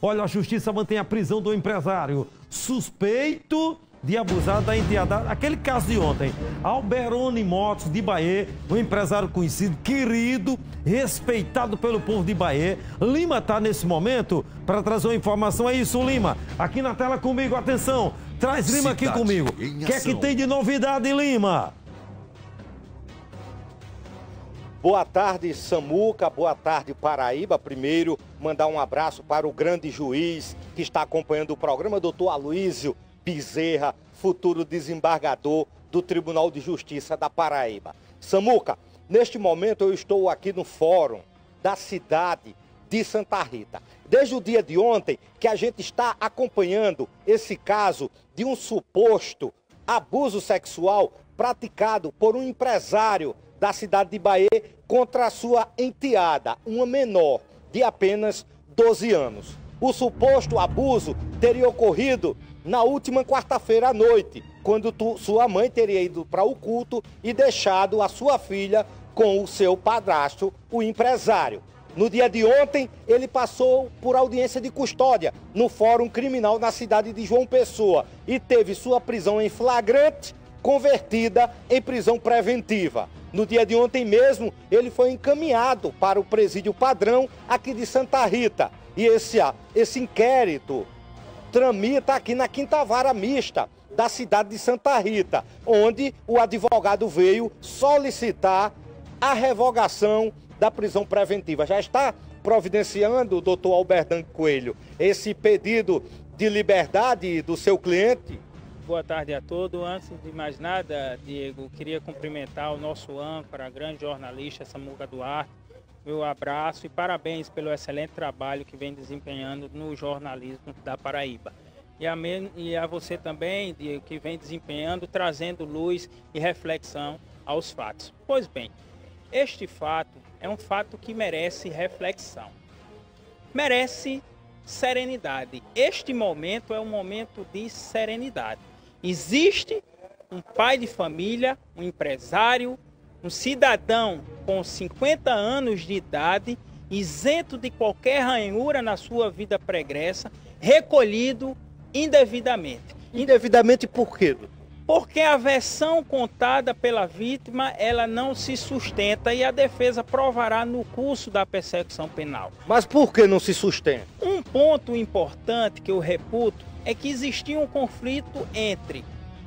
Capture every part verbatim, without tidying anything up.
Olha, a justiça mantém a prisão do empresário suspeito de abusar da enteada. Aquele caso de ontem, Alberoni Motos de Bahia, um empresário conhecido, querido, respeitado pelo povo de Bahia. Lima está nesse momento para trazer uma informação. É isso, Lima. Aqui na tela comigo, atenção. Traz Lima aqui comigo. O que é que tem de novidade, Lima? Boa tarde, Samuca. Boa tarde, Paraíba. Primeiro, mandar um abraço para o grande juiz que está acompanhando o programa, doutor Aloísio Bezerra, futuro desembargador do Tribunal de Justiça da Paraíba. Samuca, neste momento eu estou aqui no fórum da cidade de Santa Rita. Desde o dia de ontem que a gente está acompanhando esse caso de um suposto abuso sexual praticado por um empresário da cidade de Bahia contra a sua enteada, uma menor de apenas doze anos. O suposto abuso teria ocorrido na última quarta-feira à noite, quando tu, sua mãe teria ido para o culto e deixado a sua filha com o seu padrasto, o empresário. No dia de ontem, ele passou por audiência de custódia no Fórum Criminal na cidade de João Pessoa e teve sua prisão em flagrante convertida em prisão preventiva. No dia de ontem mesmo, ele foi encaminhado para o presídio padrão aqui de Santa Rita. E esse, esse inquérito tramita aqui na Quinta Vara Mista da cidade de Santa Rita, onde o advogado veio solicitar a revogação da prisão preventiva. Já está providenciando, doutor Alberdan Coelho, esse pedido de liberdade do seu cliente? Boa tarde a todos. Antes de mais nada, Diego, queria cumprimentar o nosso âncora, a grande jornalista Samuca Duarte. Meu abraço e parabéns pelo excelente trabalho que vem desempenhando no jornalismo da Paraíba. E a, e a você também, Diego, que vem desempenhando, trazendo luz e reflexão aos fatos. Pois bem, este fato é um fato que merece reflexão. Merece serenidade. Este momento é um momento de serenidade. Existe um pai de família, um empresário, um cidadão com cinquenta anos de idade, isento de qualquer ranhura na sua vida pregressa, recolhido indevidamente. Indevidamente por quê? Porque a versão contada pela vítima, ela não se sustenta e a defesa provará no curso da persecução penal. Mas por que não se sustenta? Um ponto importante que eu reputo é que existia um conflito entre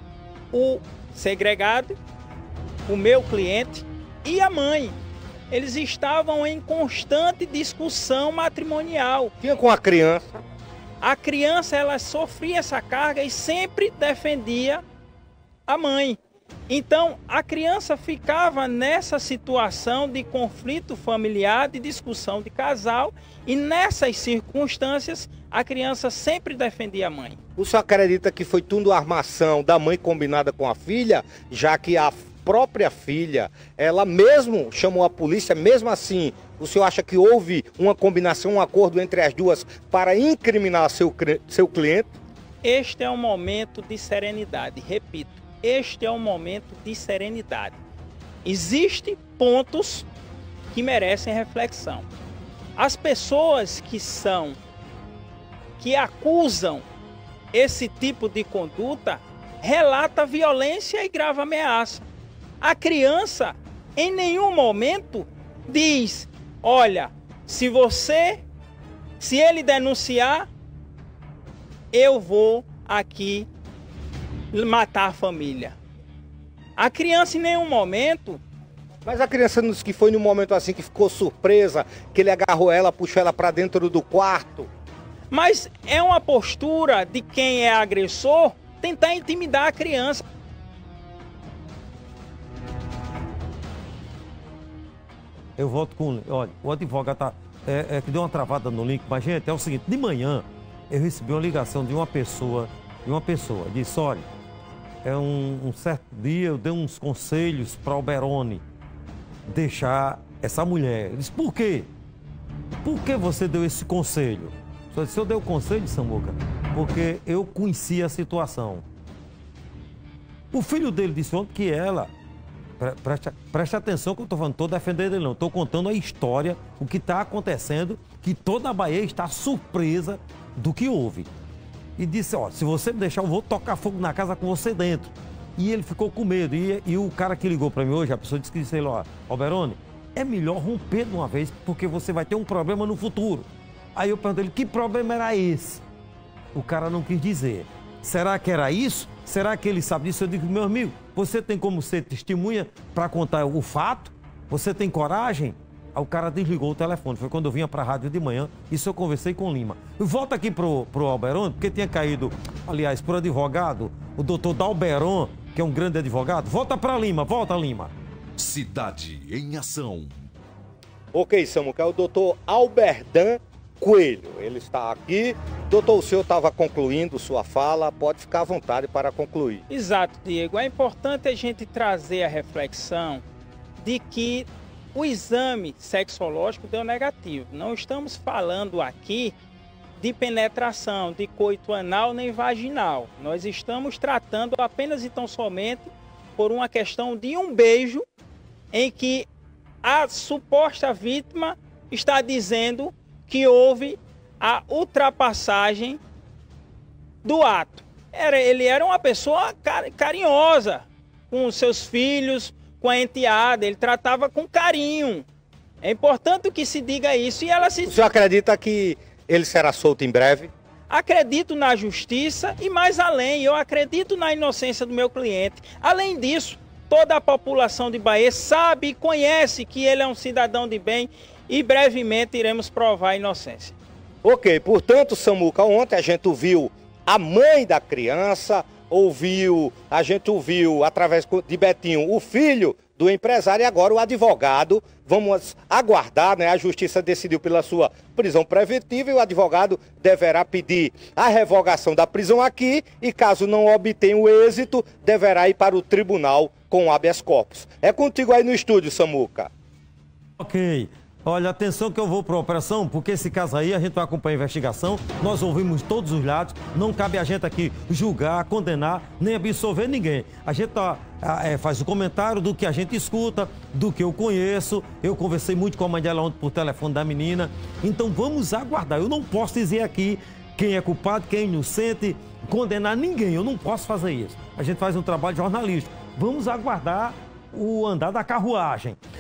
o segregado, o meu cliente e a mãe. Eles estavam em constante discussão matrimonial. Tinha com a criança? A criança, ela sofria essa carga e sempre defendia a mãe. Então, a criança ficava nessa situação de conflito familiar, de discussão de casal, e nessas circunstâncias, a criança sempre defendia a mãe. O senhor acredita que foi tudo armação da mãe combinada com a filha, já que a própria filha, ela mesmo chamou a polícia, mesmo assim, o senhor acha que houve uma combinação, um acordo entre as duas para incriminar seu, seu cliente? Este é um momento de serenidade, repito. Este é um momento de serenidade. Existem pontos que merecem reflexão. As pessoas que são, que acusam esse tipo de conduta, relata violência e grave ameaça. A criança, em nenhum momento, diz, olha, se você, se ele denunciar, eu vou aqui matar a família. A criança em nenhum momento... Mas a criança não disse que foi num momento assim que ficou surpresa, que ele agarrou ela, puxou ela para dentro do quarto. Mas é uma postura de quem é agressor tentar intimidar a criança. Eu volto com... Olha, o advogado tá, é, é, que deu uma travada no link, mas, gente, é o seguinte, de manhã eu recebi uma ligação de uma pessoa, de uma pessoa, disse, olha, é um, um certo dia eu dei uns conselhos para o Alberoni deixar essa mulher. Eu disse, por quê? Por que você deu esse conselho? Só disse, eu dei o conselho, Samuca, porque eu conhecia a situação. O filho dele disse ontem que ela... Preste, preste atenção que eu estou falando, estou defendendo ele não, estou contando a história, o que está acontecendo, que toda a Bahia está surpresa do que houve. E disse, ó, se você me deixar, eu vou tocar fogo na casa com você dentro. E ele ficou com medo. E, e o cara que ligou para mim hoje, a pessoa disse que disse, ó, Alberoni, é melhor romper de uma vez, porque você vai ter um problema no futuro. Aí eu perguntei ele, que problema era esse? O cara não quis dizer. Será que era isso? Será que ele sabe disso? Eu digo, meu amigo, você tem como ser testemunha para contar o fato? Você tem coragem? Aí o cara desligou o telefone. Foi quando eu vinha para a rádio de manhã. Isso eu conversei com o Lima. Volta aqui pro, pro Alberoni, porque tinha caído, aliás, pro advogado, o doutor Dalberon, que é um grande advogado. Volta para Lima, volta Lima. Cidade em Ação. Ok, Samuca, é o doutor Alberdan Coelho. Ele está aqui. Doutor, o senhor estava concluindo sua fala, pode ficar à vontade para concluir. Exato, Diego. É importante a gente trazer a reflexão de que o exame sexológico deu negativo. Não estamos falando aqui de penetração, de coito anal nem vaginal. Nós estamos tratando apenas e tão somente por uma questão de um beijo em que a suposta vítima está dizendo que houve a ultrapassagem do ato. Era, ele era uma pessoa car carinhosa com os seus filhos, com a enteada, ele tratava com carinho. É importante que se diga isso e ela se... O senhor acredita que ele será solto em breve? Acredito na justiça e mais além, eu acredito na inocência do meu cliente. Além disso, toda a população de Bahia sabe e conhece que ele é um cidadão de bem e brevemente iremos provar a inocência. Ok, portanto, Samuca, ontem a gente ouviu a mãe da criança, ouviu, a gente ouviu através de Betinho o filho do empresário e agora o advogado. Vamos aguardar, né? A justiça decidiu pela sua prisão preventiva e o advogado deverá pedir a revogação da prisão aqui e caso não obtenha o êxito, deverá ir para o tribunal com habeas corpus. É contigo aí no estúdio, Samuca. Ok. Olha, atenção que eu vou para a operação, porque esse caso aí a gente vai acompanhar a investigação, nós ouvimos todos os lados, não cabe a gente aqui julgar, condenar, nem absolver ninguém. A gente tá, é, faz o comentário do que a gente escuta, do que eu conheço, eu conversei muito com a mãe dela ontem por telefone da menina, então vamos aguardar. Eu não posso dizer aqui quem é culpado, quem é inocente, condenar ninguém, eu não posso fazer isso. A gente faz um trabalho jornalístico, vamos aguardar o andar da carruagem.